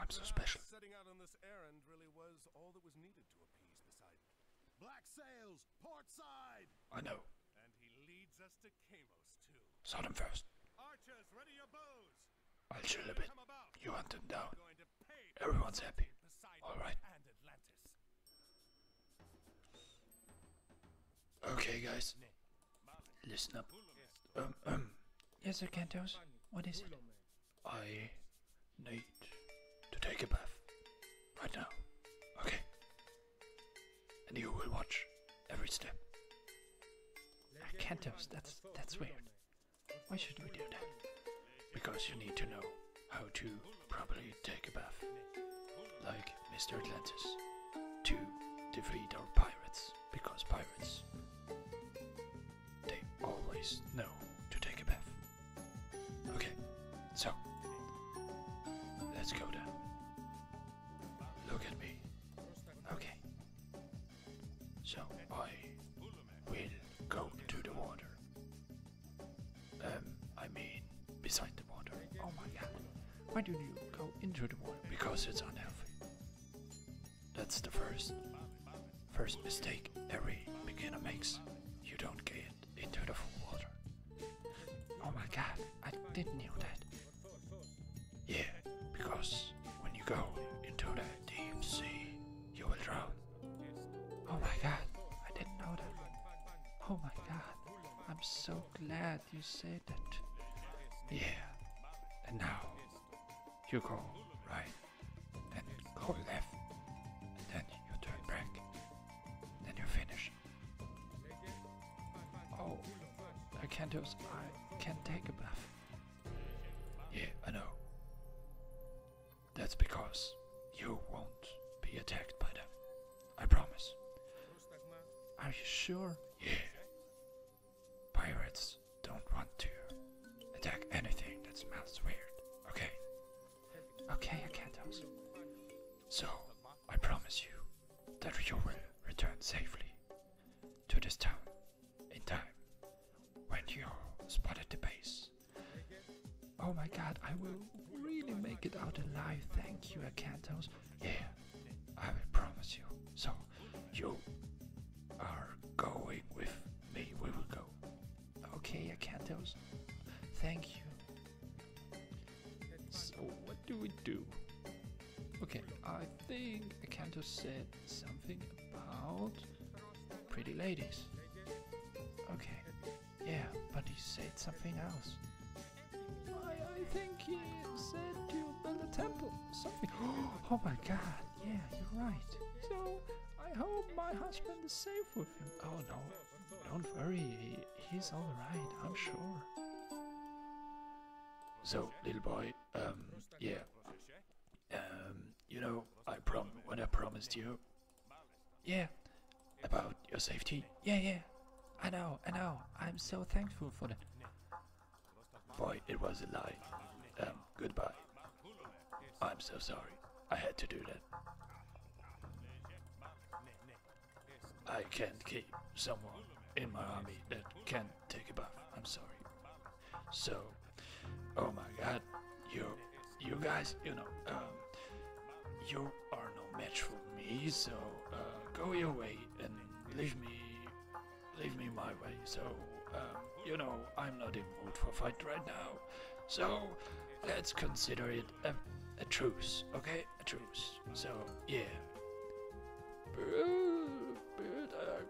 I'm so special. Setting out on this errand really was all that was needed to appease Poseidon. Black sails, port side! I know. And he leads us to Kamos too. Saw them first. Archers, ready your bows! I'll chill a bit. Come about. You hunt them down. Going to pay Everyone's happy. Poseidon Alright. and Atlantis. Okay, guys. Listen up. Yes, Sir Cantos. What is it? I need to take a bath. Right now. Okay. And you will watch every step. Cantos, that's weird. Why should we do that? Because you need to know how to properly take a bath. Like Mr. Atlantis. To defeat our pirates. Because pirates, they always know to take a bath. Okay, so let's go down. Look at me. Okay. So I will go to the water. I mean beside the water. Oh my god. Why do you go into the water? Because it's unhealthy. That's the first mistake every beginner makes. You don't get into the full water. Oh my god, I didn't know that. Yeah, because when you go into the deep sea, you will drown. Oh my god, I didn't know that. Oh my god, I'm so glad you said that. Yeah, and now you go right and go left, and then you turn back. Then you finish. Oh, I can't take a bath. Yeah, I know. That's because you won't be attacked by them. I promise. Are you sure? Yeah. Pirates don't want to attack anything that smells weird. Okay. Okay, I can't. So, I promise you that you will return safely to this town in time when you spotted the base. Oh my god, I will really make it out alive. Thank you, Acanthos. Yeah, I will promise you. So, you are going with me. We will go. Okay, Acanthos. Thank you. So, what do we do? Okay, I think Acanthos said something about pretty ladies. Okay, yeah, but he said something else. I think he said to build a temple, something. Oh my god, yeah, you're right. So, I hope my husband is safe with him. Oh no, don't worry, he's alright, I'm sure. So, little boy, yeah. You know, when I promised you. Yeah, about your safety. Yeah, I know, I'm so thankful for that. Boy, it was a lie. Goodbye. I'm so sorry. I had to do that. I can't keep someone in my army that can't take a bath. I'm sorry. So, oh my god, you guys, you know, you are no match for me, so go your way and leave me my way. So, you know, I'm not in mood for fight right now. So, let's consider it a truce, okay? A truce. So, yeah. Better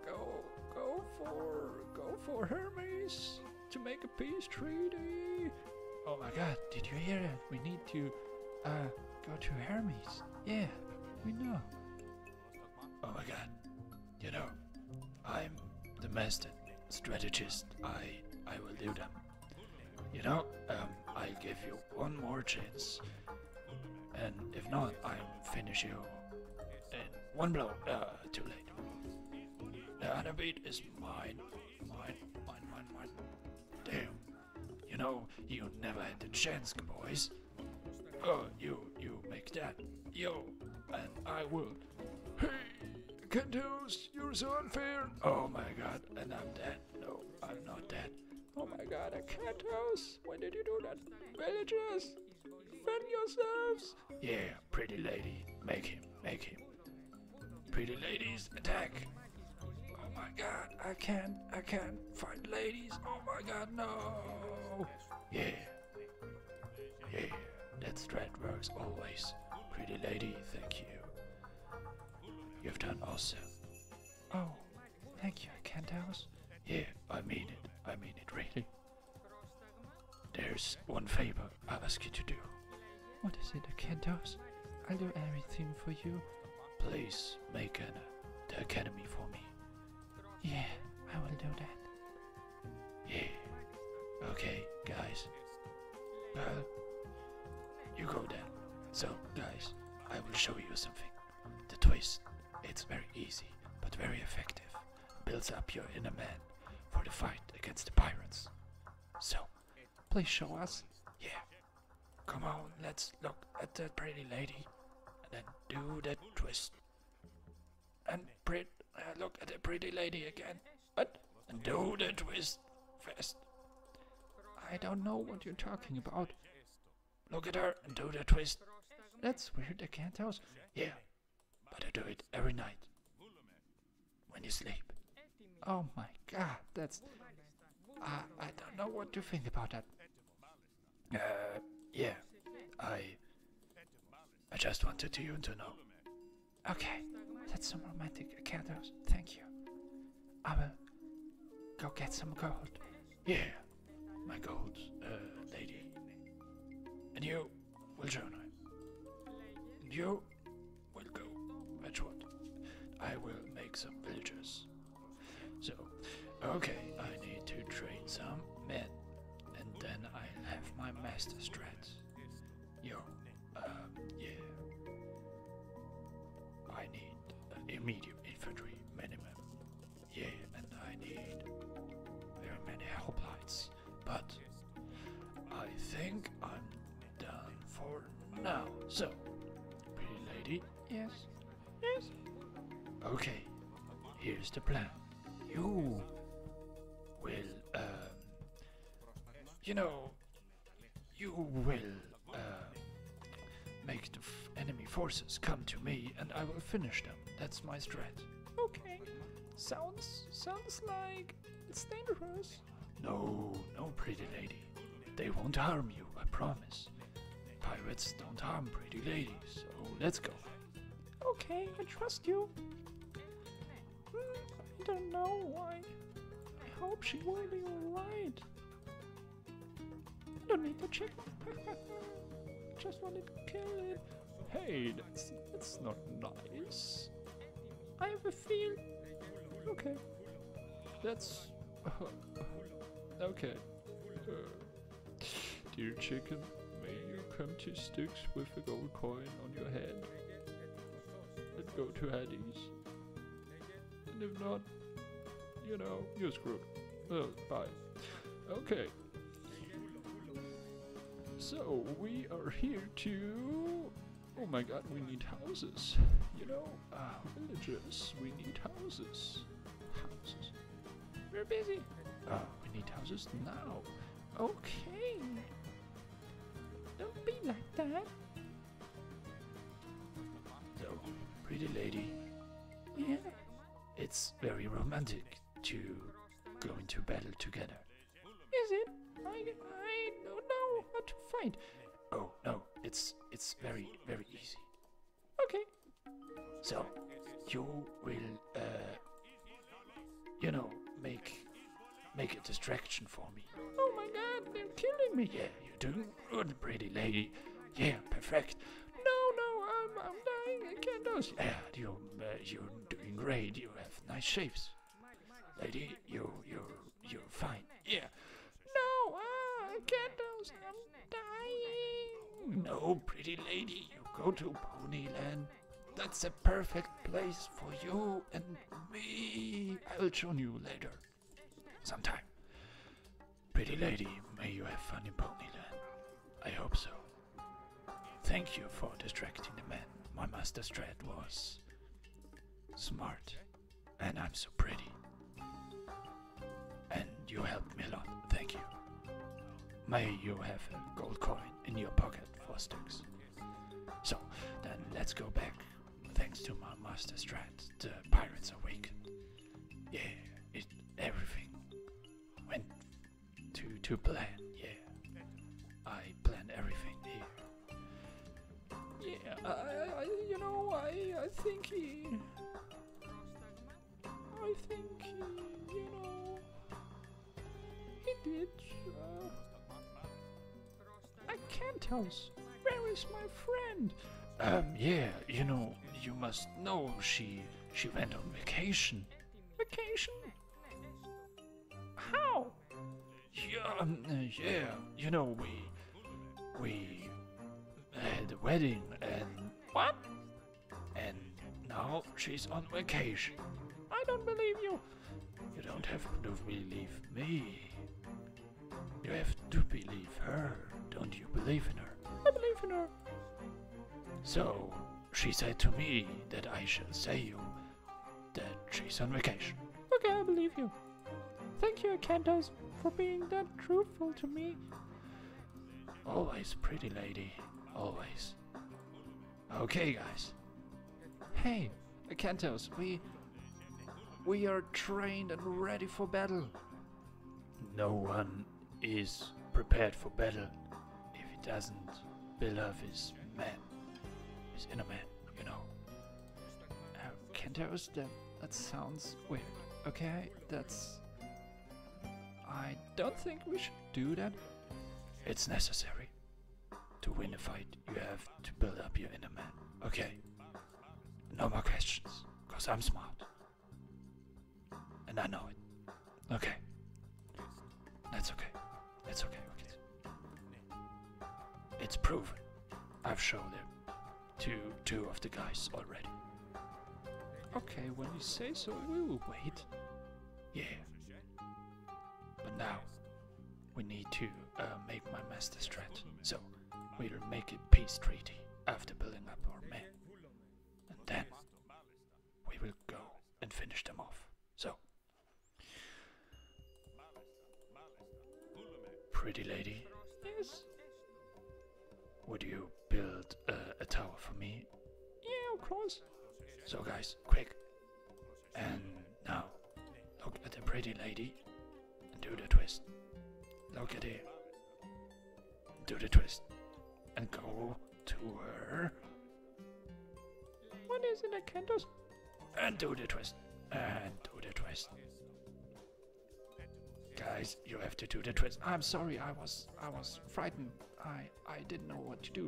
go for Hermes to make a peace treaty. Oh my god, did you hear that? We need to go to Hermes. Yeah, we know. Oh my god. You know, I'm the master strategist. I will do them. You know, I'll give you one more chance. And if not, I'll finish you in one blow. Too late. The other beat is mine. Damn. You know, you never had the chance, boys. Oh, you make that. Yo, and I will. Hey, Cantos, you're so unfair. Oh my god, and I'm dead. No, I'm not dead. Oh my god, a cat house! Why did you do that? Villagers! Defend yourselves! Yeah, pretty lady. Make him. Pretty ladies, attack! Oh my god, I can't fight ladies. Oh my god, no! Yeah, that strat works always. Pretty lady, thank you. You've done awesome. Oh, thank you, Kent House. Yeah, I mean it really. There's one favor I ask you to do. What is it, Kent House? I'll do everything for you. Please make the academy for me. Yeah, I will do that. Yeah. Okay, guys. You go then. So, guys, I will show you something. The twist. It's very easy, but very effective. Builds up your inner man for the fight against the pirates. So, please show us. Yeah. Come on, let's look at that pretty lady. And then do that twist. And look at the pretty lady again. And do the twist fast. I don't know what you're talking about. Look at her and do the twist. That's weird, the cat house. Yeah, but I do it every night. When you sleep. Oh my god, that's... I don't know what to think about that. Yeah, I just wanted you to know. Okay, that's some romantic cat house. Thank you. I will go get some gold. Yeah, my gold, lady. And you will join her. And you will go fetch what? I will make some villagers. So, okay, I need to train some men. And then I'll have my master strats. Yo, yeah. I need immediate infantry minimum. Yeah, and I need very many hoplites. But I think I'm done for now. So, pretty lady. Yes. Yes. Okay. Here's the plan. You will, you will, make the enemy forces come to me and I will finish them. That's my strat. Okay. Sounds like it's dangerous. No, pretty lady. They won't harm you, I promise. Pirates don't harm pretty ladies, so let's go. Okay, I trust you. I don't know why. I hope she will be alright. I don't need to check. Just wanted to kill it. Hey, that's not nice. I have a feel. Okay. That's... okay. Dear chicken, may you come to Styx with a gold coin on your head. And go to Hades. And if not, you're screwed. Well, bye. Okay. So, we are here to... Oh my god, we need houses. Villagers, we need houses. Houses. We're busy. We need houses now. Okay. Don't be like that. So, pretty lady. Yeah. It's very romantic to go into battle together. Is it? I don't know how to fight. Oh no, it's very easy. Okay. So you will make a distraction for me. Oh my god, they're killing me. Yeah, you're doing good, pretty lady. Yeah, perfect. No, I'm dying. I can't do this. Yeah, you're doing great. You have nice shapes, lady. You're fine. Yeah. No, I can't do this. I'm dying. No, pretty lady, you go to Ponyland. That's a perfect place for you and me. I will show you later. Sometime. Pretty lady, may you have fun in Ponyland. I hope so. Thank you for distracting the man. My master strat was smart. And I'm so pretty. And you helped me a lot. Thank you. may you have a gold coin in your pocket for sticks. So, then let's go back. Thanks to my master strat, the pirates awakened. Yeah, everything went to plan. Yeah, I planned everything here. Yeah, I think he, he did. Acanthos, where is my friend? Yeah, you must know she went on vacation. Vacation? How? Yeah, we had a wedding and what? And now she's on vacation. I don't believe you. You don't have to believe me. You have to believe her. Don't you believe in her? I believe in her. So, she said to me that I shall say you that she's on vacation. Okay, I believe you. Thank you, Acanthos, for being that truthful to me. Always, pretty lady. Always. Okay, guys. Hey, Acanthos, we are trained and ready for battle. No one is prepared for battle if he doesn't build up his man. His inner man, Acanthos, that sounds weird. Okay, I don't think we should do that. It's necessary. To win a fight, you have to build up your inner man. Okay. No more questions, because I'm smart. And I know it. Okay. That's okay. It's okay. It's proven. I've shown it to two of the guys already. Okay, when you say so, we will wait. Yeah. But now, we need to make my master strat. So, we'll make a peace treaty after building up our men. And then, we will go and finish them off. So, pretty lady. Yes? Would you build a tower for me? Yeah, of course. So guys, quick. And now, look at the pretty lady and do the twist. Look at it. Do the twist. And go to her. What is it, Acanthos? And do the twist. And do the twist. Guys, you have to do the twist. I'm sorry, I was frightened. I didn't know what to do.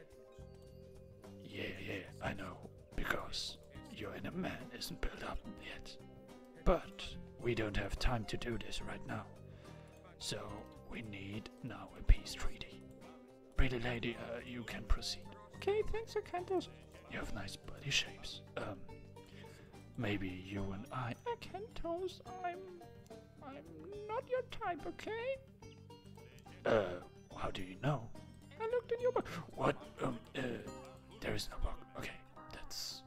Yeah, I know. Because your inner man isn't built up yet. But we don't have time to do this right now. So we need now a peace treaty. Pretty lady, you can proceed. Okay, thanks, Acanthos. You have nice body shapes. Maybe you and I. Acanthos, I'm not your type, okay? How do you know? I looked in your book. What? There is no book. Okay, that's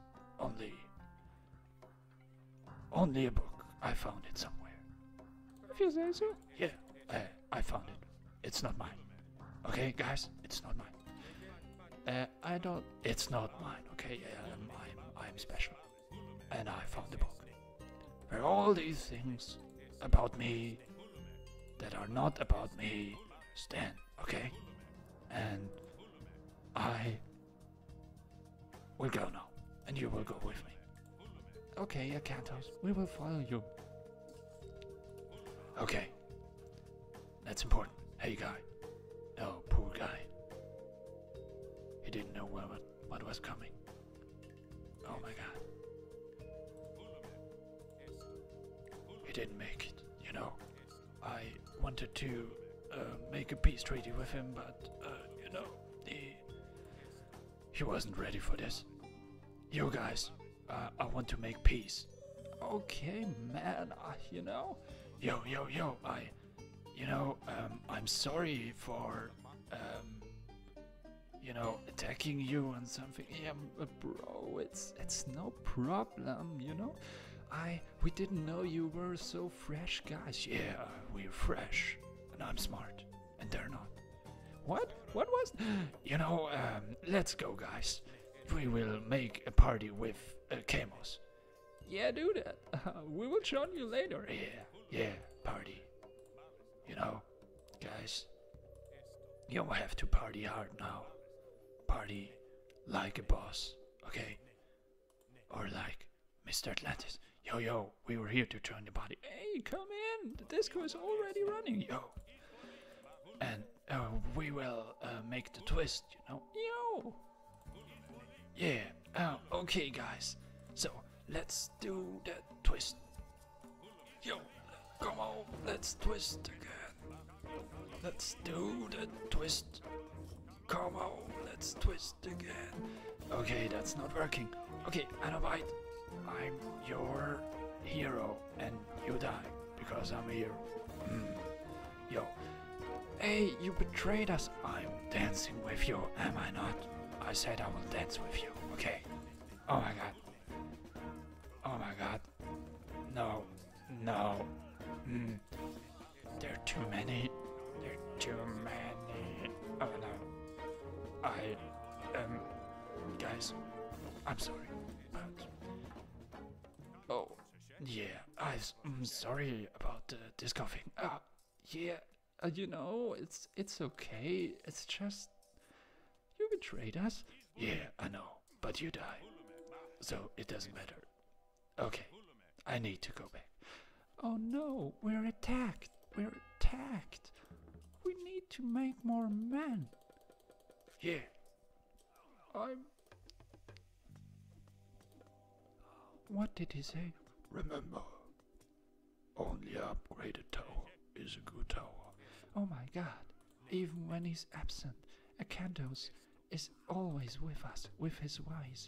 only a book. I found it somewhere. If you say so. Yeah, I found it. It's not mine. Okay, guys, it's not mine. It's not mine. Okay, I'm special, and I found the book. Where all these things about me that are not about me stand. Okay, and I will go now, and you will go with me. Okay, Acanthos, we will follow you. Okay, that's important. Hey, guy. Oh, poor guy. He didn't know what was coming. Oh my god. He didn't make it, I wanted to make a peace treaty with him, but, he wasn't ready for this. You guys, I want to make peace. Okay, man, I'm sorry for, attacking you and something. Yeah, bro, it's no problem, we didn't know you were so fresh, guys. Yeah, we're fresh, and I'm smart, and they're not. What? What was? You know, let's go, guys. We will make a party with Camos. Yeah, do that. We will join you later. Yeah, party. You know, guys, you have to party hard now. Party like a boss, okay? Or like Mr. Atlantis. Yo, we were here to join the party. Hey, come in. The disco is already running, yo. And we will make the twist, you know. Yo. Yeah. Okay, guys. So let's do that twist. Yo, come on. Let's twist again. Let's do the twist. Come on. Let's twist again. Okay, that's not working. Okay, Anobite, I'm your hero, and you die because I'm here. Yo. Hey, you betrayed us. I'm dancing with you, am I not? I said I will dance with you, okay? Oh my god. Oh my god. No. There are too many. Oh no. Guys, I'm sorry, but... Oh, yeah, I'm sorry about the disco thing. Yeah, you know, it's okay. It's just... You betrayed us. Yeah, I know, but you die. So it doesn't matter. Okay, I need to go back. Oh no, we're attacked. We need to make more men. Yeah. What did he say? Remember, only an upgraded tower is a good tower. Oh my god, even when he's absent, Akantos is always with us, with his wise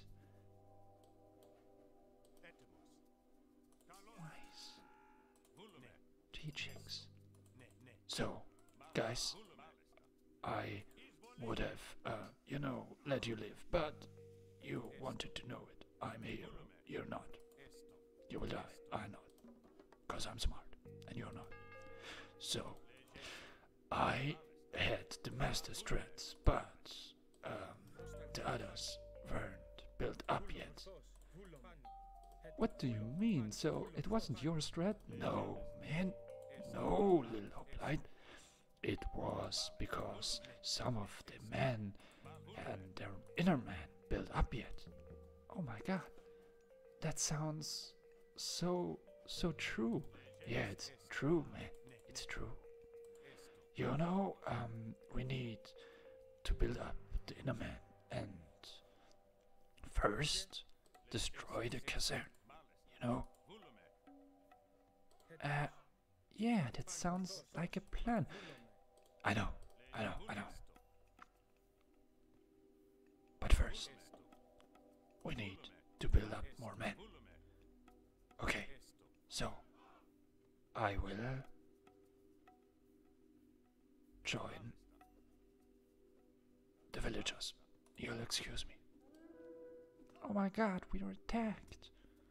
teachings. So, guys, I would have, let you live, but you wanted to know it. I'm a hero. You're not. You will die. I'm not. Because I'm smart, and you're not. So, I had the master strats, but the others weren't built up yet. What do you mean? So, it wasn't your strat? No, man. No, little hoplite. It was because some of the men and their inner man built up yet. Oh my god. That sounds so true. Yeah, it's true, man. It's true. You know, we need to build up the inner man and first destroy the caserne, you know? Yeah, that sounds like a plan. I know. But first, we need to build up more men. Okay, so I will join the villagers. You'll excuse me. Oh my god, we are attacked.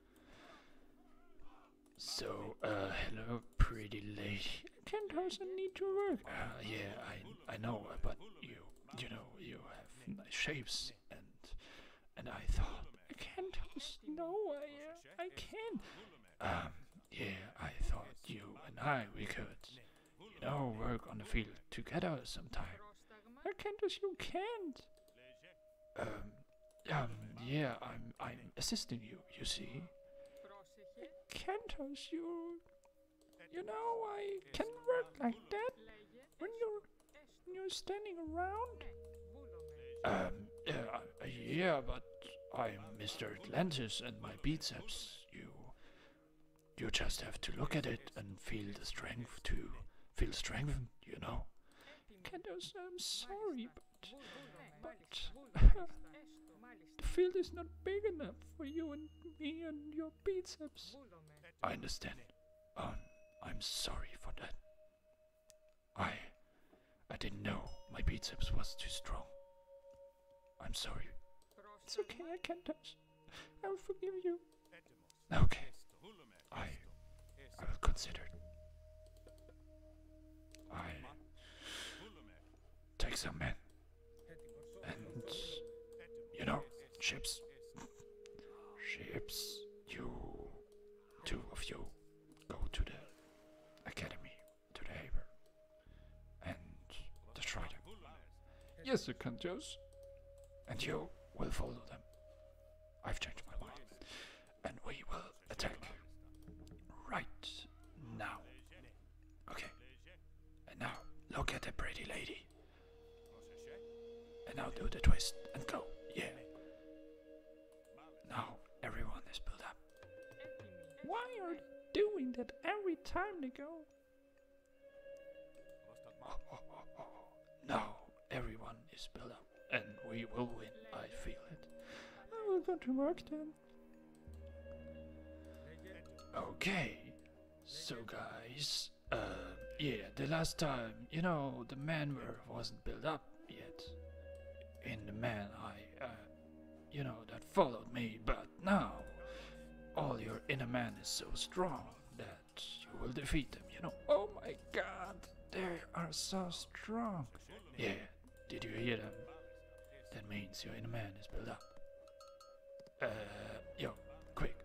So, hello, pretty lady. Akantos, I need to work. Yeah, I know, but you know, you have nice shapes, and I thought, Akantos, no, I can't. Yeah, I thought you and we could, work on the field together sometime. Akantos, you can't. Yeah, I'm assisting you, you see. Akantos, you know, I can work like that when you're standing around. Yeah, but I'm Mr. Atlantis and my biceps, you just have to look at it and feel the strength to feel strengthened, you know. Akantos, I'm sorry, but the field is not big enough for you and me and your biceps. I understand. I'm sorry for that. I didn't know my biceps was too strong. I'm sorry. It's okay, Akantos. I will forgive you. Okay. I will consider it. take some men. And, you know, ships. Ships, two of you, go to the academy, to the Haber, and destroy them. Yes, you can just. And you will follow them. I've changed my mind. And we will attack right now. Okay. And now, look at the pretty lady. And now do the twist and go. Yeah. Now everyone is built up. Why are they doing that every time they go? Now everyone is built up. And we will win. I feel it. I will go to work then. Okay. So guys, yeah, the last time, you know, the manware wasn't built up yet. In the man you know, that followed me, but now all your inner man is so strong that you will defeat them, you know. Oh my god, they are so strong. Yeah, did you hear them? That means your inner man is built up. Yo, quick.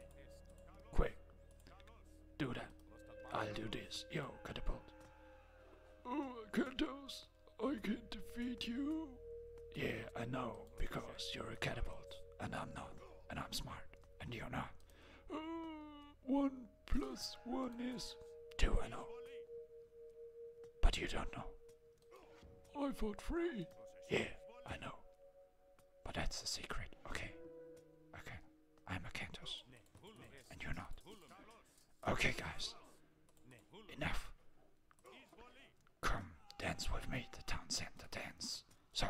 Do that. I'll do this. Yo, catapult. Oh, Kantos, I can defeat you. Yeah, I know, because you're a catapult, and I'm not, and I'm smart, and you're not. 1 + 1 is 2, I know. But you don't know. I thought 3. Yeah, I know. But that's the secret, okay? I'm a Kantos, and you're not. Okay, guys. Enough. Come, dance with me, the town center dance. So,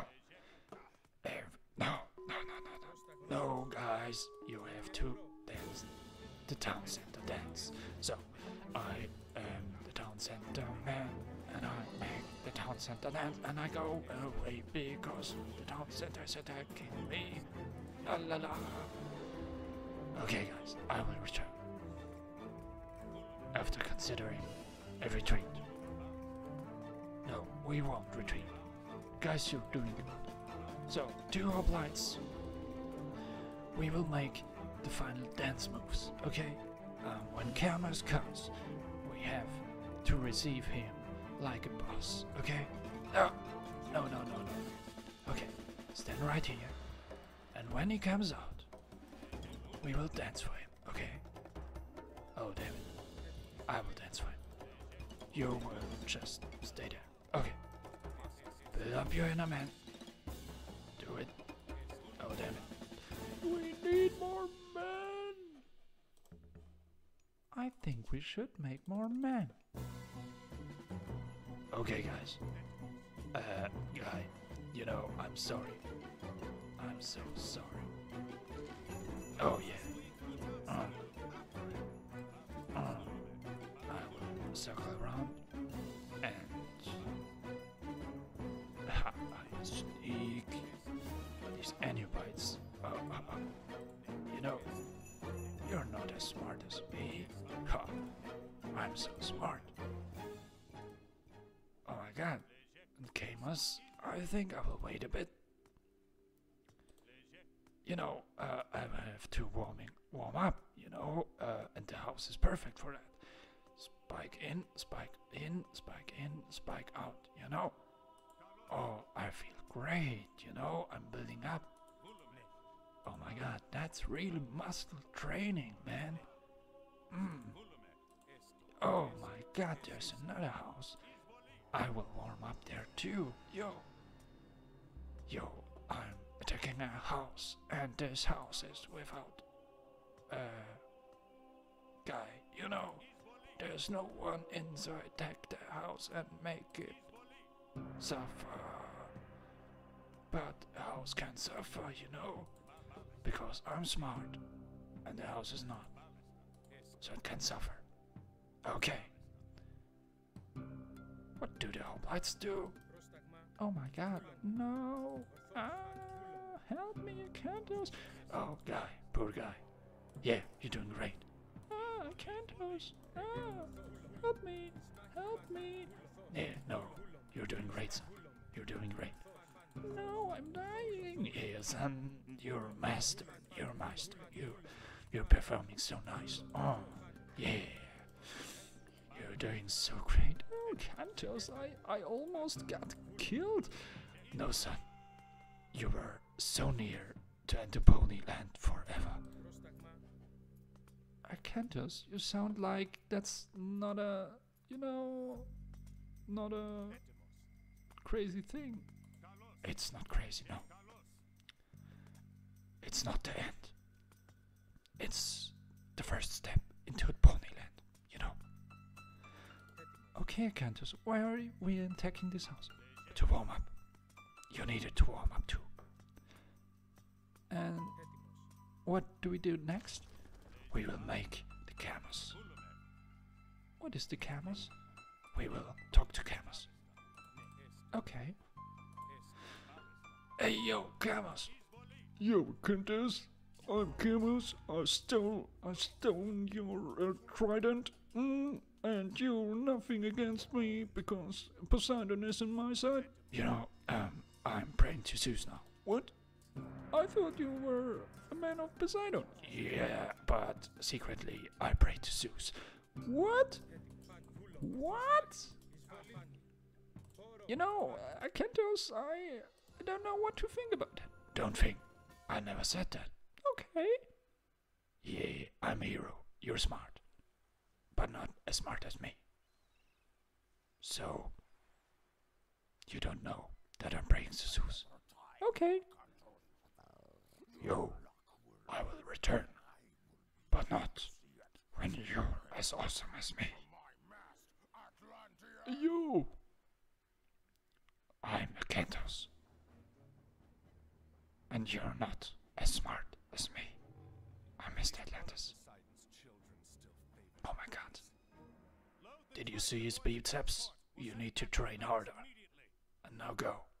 no, guys, you have to dance the town center dance. So, I am the town center man, and I make the town center dance, and I go away because the town center is attacking me. La la la. Okay, guys, I will return. After considering a retreat. No, we won't retreat. Guys, you're doing good. So, 2 hoplites. We will make the final dance moves, okay? When Kermas comes, we have to receive him like a boss, okay? No. Okay, stand right here. And when he comes out, we will dance for him, okay? Oh, damn it. I will dance for him. You will just stay there. Okay. Build up your inner man. Do it. Oh, damn it. We need more men. I think we should make more men. Okay, guys. Guy, you know, I'm sorry. I'm so sorry. Oh, yeah. I will circle around and I sneak these Anubites. You know, you're not as smart as me. Ha! I'm so smart. Oh my god. Camus, I think I will wait a bit. You know, I have to warm up, you know, and the house is perfect for that. Spike in, spike in, spike in, spike out, you know. Oh, I feel great, you know, I'm building up. Oh my god, that's real muscle training, man. Oh my god, there's another house. I will warm up there too, yo. I'm attacking a house, and this house is without guy, you know. There's no one inside. Take the house and make it suffer. But the house can suffer, you know, because I'm smart, and the house is not, so it can suffer. Okay. What do the hoplites do? Oh my god, no. Help me, Kantos. Oh, guy, poor guy. Yeah, you're doing great. Kantos. Help me. Yeah, no, you're doing great, son. You're doing great. No, I'm dying. Yes, and you're master. You're master. You're performing so nice. Oh, yeah. You're doing so great. Oh, Cantos, I almost got killed. No, son. You were so near to enter Ponyland forever. Cantos, you sound like that's not a, not a crazy thing. It's not crazy, no. It's not the end. It's the first step into Ponyland, you know. Okay, Cantos, why are we attacking this house? To warm up. You needed to warm up too. And what do we do next? We will make the Camus. What is the Camus? We will talk to Camus. Okay. Hey yo, Camus! Yo, Cantos, I'm Camus. I stole your trident. And you're nothing against me because Poseidon is on my side. You know, I'm praying to Zeus now. What? I thought you were a man of Poseidon. Yeah, but secretly I pray to Zeus. What? What? Cantos, I don't know what to think about that. Don't think. I never said that. Okay. Yeah, I'm a hero. You're smart. But not as smart as me. So, you don't know that I'm praying to Zeus. Okay. Yo, I will return. But not when you're as awesome as me. Yo. I'm a Cantos. And you're not as smart as me. I missed Atlantis. Oh my god. Did you see his biceps? You need to train harder. And now go.